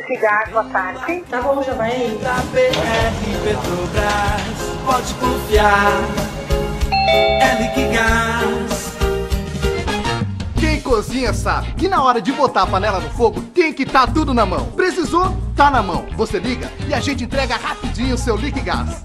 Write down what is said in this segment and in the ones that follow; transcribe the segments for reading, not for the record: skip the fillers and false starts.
Lique Gás, boa tarde. Tá bom, já vai aí. Da BR Petrobras, pode confiar, é Lique Gás. Quem cozinha sabe que na hora de botar a panela no fogo tem que estar tudo na mão. Precisou? Tá na mão. Você liga e a gente entrega rapidinho o seu Lique Gás.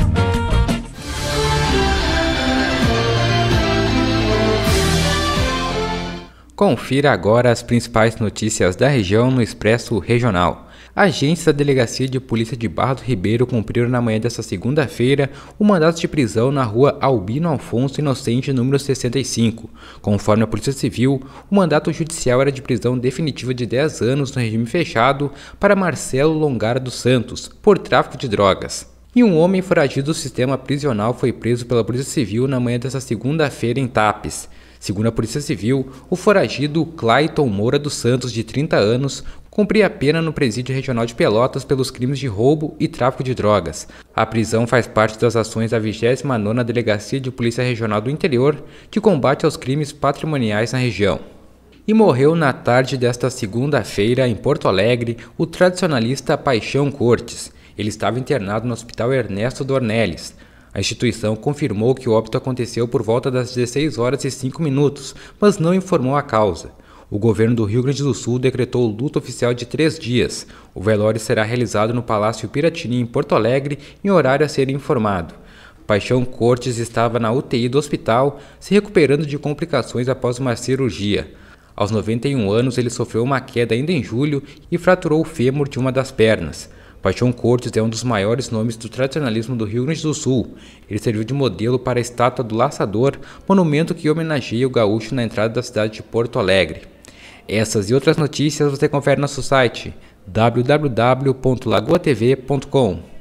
Confira agora as principais notícias da região no Expresso Regional. Agentes da Delegacia de Polícia de Barra do Ribeiro cumpriram na manhã desta segunda-feira o mandato de prisão na rua Albino Afonso Inocente, número 65. Conforme a Polícia Civil, o mandato judicial era de prisão definitiva de 10 anos no regime fechado para Marcelo Longara dos Santos, por tráfico de drogas. E um homem foragido do sistema prisional foi preso pela Polícia Civil na manhã desta segunda-feira em Tapes. Segundo a Polícia Civil, o foragido Clayton Moura dos Santos, de 30 anos, cumpria a pena no Presídio Regional de Pelotas pelos crimes de roubo e tráfico de drogas. A prisão faz parte das ações da 29ª Delegacia de Polícia Regional do Interior, de combate aos crimes patrimoniais na região. E morreu na tarde desta segunda-feira, em Porto Alegre, o tradicionalista Paixão Cortes. Ele estava internado no Hospital Ernesto Dornelles. A instituição confirmou que o óbito aconteceu por volta das 16 horas e 5 minutos, mas não informou a causa. O governo do Rio Grande do Sul decretou luto oficial de 3 dias. O velório será realizado no Palácio Piratini, em Porto Alegre, em horário a ser informado. Paixão Cortes estava na UTI do hospital, se recuperando de complicações após uma cirurgia. Aos 91 anos, ele sofreu uma queda ainda em julho e fraturou o fêmur de uma das pernas. Paixão Cortes é um dos maiores nomes do tradicionalismo do Rio Grande do Sul. Ele serviu de modelo para a estátua do Laçador, monumento que homenageia o gaúcho na entrada da cidade de Porto Alegre. Essas e outras notícias você confere no nosso site www.lagoatv.com.